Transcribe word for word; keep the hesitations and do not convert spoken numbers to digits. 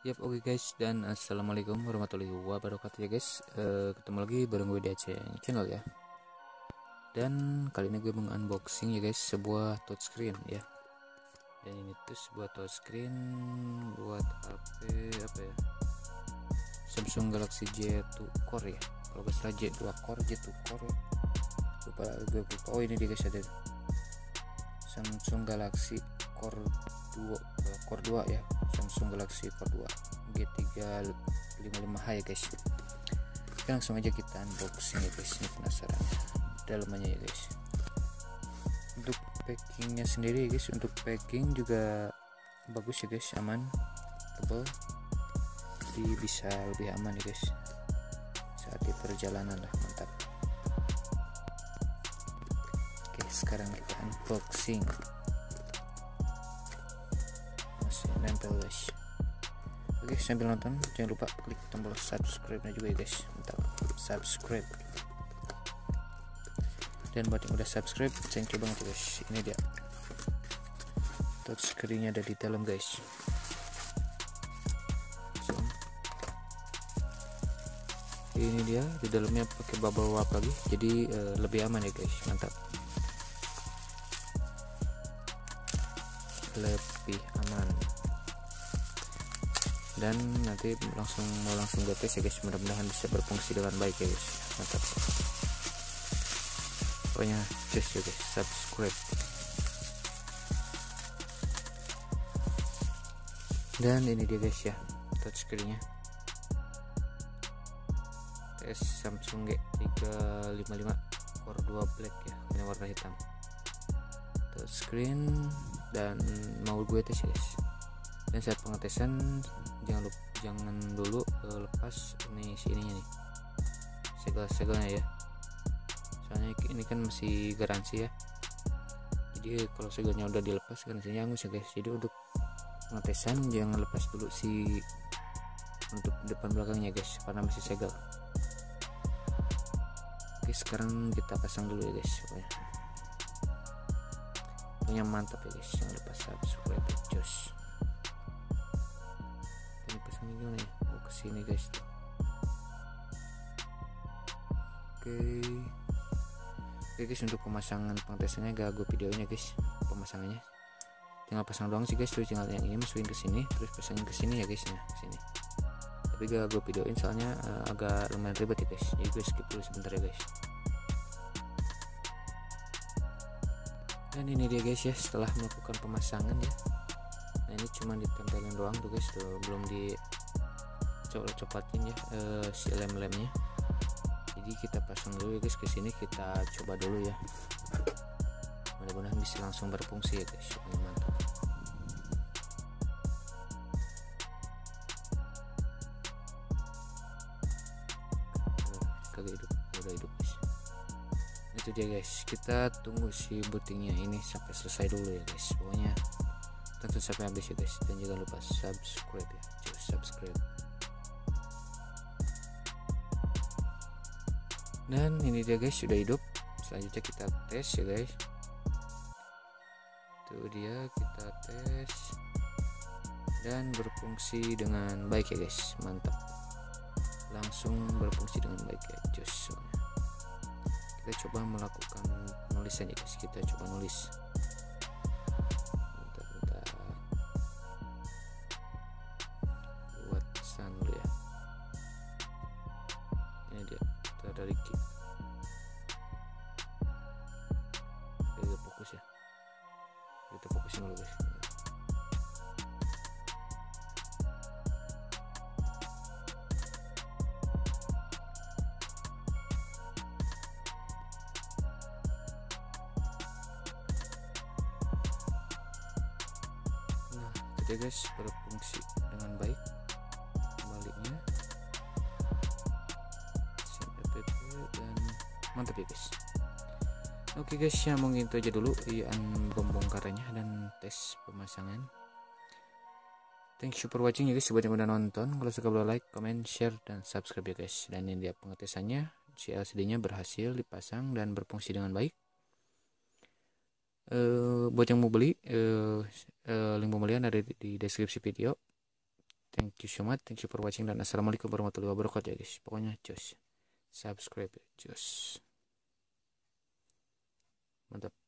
Yap, oke okay guys, dan assalamualaikum warahmatullahi wabarakatuh ya guys. uh, Ketemu lagi bareng gue di Aceh Channel ya. Dan kali ini gue meng-unboxing ya guys sebuah touchscreen ya. Dan ini tuh sebuah touchscreen buat H P apa ya, Samsung Galaxy J dua Core ya. Kalau gak salah J dua Core, J dua Core ya. Lupa gue lupa. Oh ini dia guys, ada Samsung Galaxy Core dua Core dua ya. Samsung Galaxy Core dua G tiga lima lima H ya guys. Oke, langsung aja kita unboxing ya guys. Ini penasaran dalamannya ya guys. Untuk packingnya sendiri ya guys, untuk packing juga bagus ya guys, aman, tebal, jadi bisa lebih aman ya guys saat di perjalanan lah, mantap. Oke, sekarang kita unboxing. Masih nempel guys. Oke, sambil nonton jangan lupa klik tombol subscribe nya juga ya guys, mantap, subscribe. Dan buat yang udah subscribe, thank you banget guys. Ini dia touchscreen nya ada di dalam guys. So, ini dia di dalamnya pakai bubble wrap lagi, jadi uh, lebih aman ya guys, mantap, lebih aman. Dan nanti langsung mau langsung gue tes ya guys, mudah-mudahan bisa berfungsi dengan baik ya guys, mantap. Pokoknya just ya guys, subscribe. Dan ini dia guys ya touchscreen-nya, T S Samsung G tiga lima lima Core dua Black ya, ini warna hitam touchscreen. Dan mau gue tes ya guys. Dan saat pengetesan jangan lupa, jangan dulu uh, lepas ini si ininya nih, segel-segelnya ya, soalnya ini kan masih garansi ya. Jadi kalau segelnya udah dilepas garansinya hangus ya guys. Jadi untuk pengetesan jangan lepas dulu si untuk depan belakangnya guys, karena masih segel. Oke, sekarang kita pasang dulu ya guys, pokoknya pokoknya mantap ya guys, jangan lupa subscribe jos. Ini pasangnya gimana ya, mau kesini guys. Oke Oke guys, untuk pemasangan pengetesannya gak gue videoin ya guys. Pemasangannya tinggal pasang doang sih guys, tuh tinggal yang ini masukin ke sini, terus pasangin ke sini ya guys, nah sini. Tapi gak gue videoin soalnya uh, agak lumayan ribet ya guys, jadi gue skip dulu sebentar ya guys. Dan ini dia guys ya, setelah melakukan pemasangan ya. Nah ini cuma ditempelin doang tuh guys, tuh belum di copotin ya uh, si lem-lemnya. Jadi kita pasang dulu ya guys ke sini, kita coba dulu ya. Mudah-mudahan bisa langsung berfungsi ya guys. Ini mantap. Kagak hidup, udah hidup guys. Itu dia guys. Kita tunggu si bootingnya ini sampai selesai dulu ya guys. Pokoknya tonton sampai habis ya guys. Dan jangan lupa subscribe ya. Just subscribe. Dan ini dia guys, sudah hidup. Selanjutnya kita tes ya guys. Itu dia, kita tes dan berfungsi dengan baik ya guys, mantap, langsung berfungsi dengan baik ya jos. Kita coba melakukan penulisan ya guys, kita coba nulis. Bentar, bentar. Buat pesan dulu ya. Ini dia, kita dari key. Kita fokus ya. Kita fokusin dulu guys. Nah itu dia guys, berfungsi dengan baik baliknya, send app dan mantap ya guys. Oke guys ya, mungkin itu aja dulu ian pembongkarannya dan tes pemasangan. Thank you for watching ya guys, buat yang udah nonton. Kalau suka boleh like, comment, share, dan subscribe ya guys. Dan ini dia pengetesannya, si L C D nya berhasil dipasang dan berfungsi dengan baik. uh, buat yang mau beli, uh, uh, link pembelian ada di, di deskripsi video. Thank you so much, thank you for watching, dan assalamualaikum warahmatullahi wabarakatuh ya guys. Pokoknya cus subscribe cus mantap.